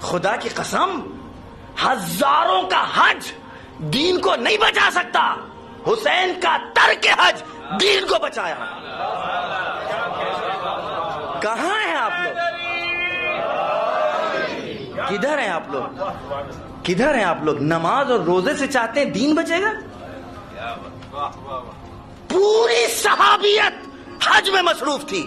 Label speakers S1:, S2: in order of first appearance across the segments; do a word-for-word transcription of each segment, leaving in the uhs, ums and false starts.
S1: خدا کی قسم ہزاروں کا حج دین کو نہیں بچا سکتا، حسین کا ترک حج دین کو بچایا۔ کہاں ہیں آپ لوگ؟ کدھر ہیں آپ لوگ؟ کدھر ہیں آپ لوگ؟ نماز اور روزے سے چاہتے ہیں دین بچے گا؟ پوری صحابیت حج میں مصروف تھی،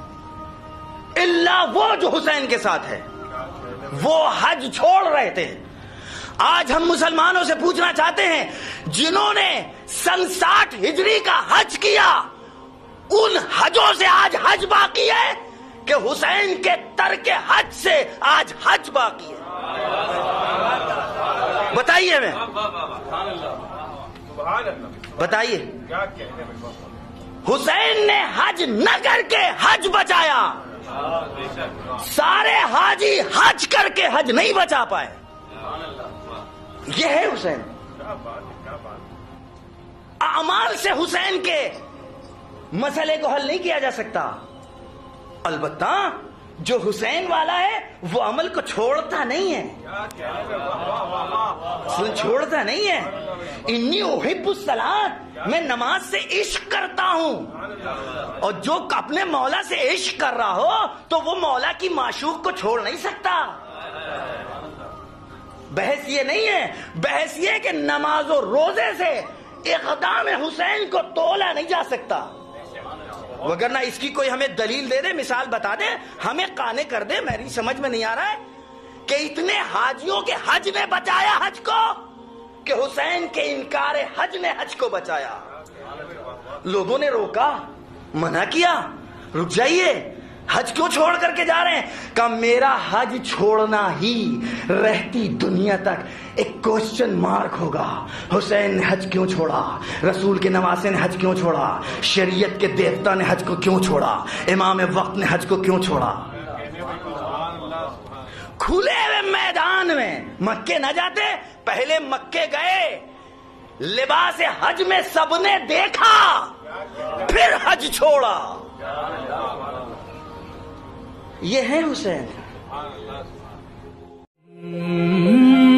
S1: الا وہ جو حسین کے ساتھ ہے وہ حج چھوڑ رہے تھے۔ آج ہم مسلمانوں سے پوچھنا چاہتے ہیں، جنہوں نے سن ساٹھ ہجری کا حج کیا، ان حجوں سے آج حج باقی ہے کہ حسین کے ترک حج سے آج حج باقی ہے؟ بتائیے، میں بتائیے، حسین نے حج نہ کر کے حج بچایا، سارے حاجی حج کر کے حج نہیں بچا پائے۔ یہ ہے حسین۔ اعمال سے حسین کے مسئلے کو حل نہیں کیا جا سکتا، البتہ جو حسین والا ہے وہ عمل کو چھوڑتا نہیں ہے، چھوڑتا نہیں ہے۔ انی احب الصلاۃ، میں نماز سے عشق کرتا ہوں، اور جو اپنے مولا سے عشق کر رہا ہو تو وہ مولا کی معشوق کو چھوڑ نہیں سکتا۔ بحث یہ نہیں ہے، بحث یہ کہ نماز و روزے سے اقدام حسین کو تولا نہیں جا سکتا، وگرنہ اس کی کوئی ہمیں دلیل دے دے، مثال بتا دے، ہمیں قانے کر دے۔ میری سمجھ میں نہیں آ رہا ہے کہ اتنے حاجیوں کے حج نے بچایا حج کو کہ حسین کے انکار حج نے حج کو بچایا۔ لوگوں نے روکا، منع کیا، رک جائیے، حج کیوں چھوڑ کر کے جا رہے ہیں؟ کہ میرا حج چھوڑنا ہی رہتی دنیا تک ایک کوشچن مارک ہوگا۔ حسین نے حج کیوں چھوڑا؟ رسول کے نواسے نے حج کیوں چھوڑا؟ شریعت کے دیوتا نے حج کو کیوں چھوڑا؟ امام وقت نے حج کو کیوں چھوڑا؟ کھلے ہوئے میدان میں مکے نہ جاتے، پہلے مکے گئے، لباس حج میں سب نے دیکھا، پھر حج چھوڑا۔ یہ ہے حسین۔